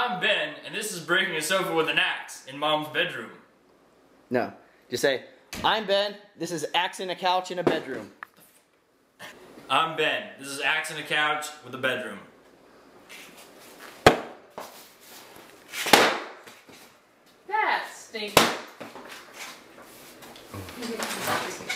I'm Ben, and this is breaking a sofa with an axe in Mom's bedroom. No, just say, I'm Ben, this is axe in a couch in a bedroom. I'm Ben, this is axe in a couch with a bedroom. That stinks.